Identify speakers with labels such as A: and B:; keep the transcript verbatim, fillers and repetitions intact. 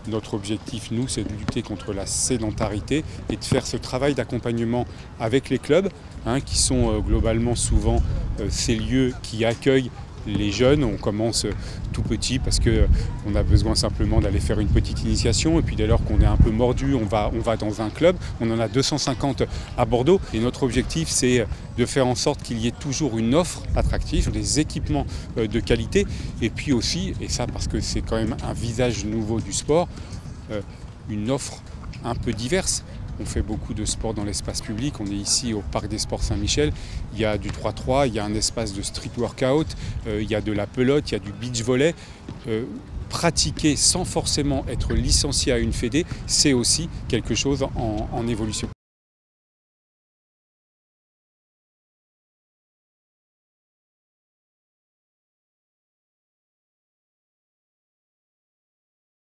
A: Notre objectif, nous, c'est de lutter contre la sédentarité et de faire ce travail d'accompagnement avec les clubs, hein, qui sont euh, globalement souvent euh, ces lieux qui accueillent les jeunes. On commence euh, tout petit parce qu'on euh, a besoin simplement d'aller faire une petite initiation, et puis dès lors qu'on est un peu mordu, on va, on va dans un club. On en a deux cent cinquante à Bordeaux, et notre objectif, c'est de faire en sorte qu'il y ait toujours une offre attractive, des équipements euh, de qualité, et puis aussi, et ça parce que c'est quand même un visage nouveau du sport, euh, une offre un peu diverse. On fait beaucoup de sport dans l'espace public. On est ici au Parc des Sports Saint-Michel. Il y a du trois trois, il y a un espace de street workout, euh, il y a de la pelote, il y a du beach volley. Euh, pratiquer sans forcément être licencié à une fédé, c'est aussi quelque chose en, en évolution.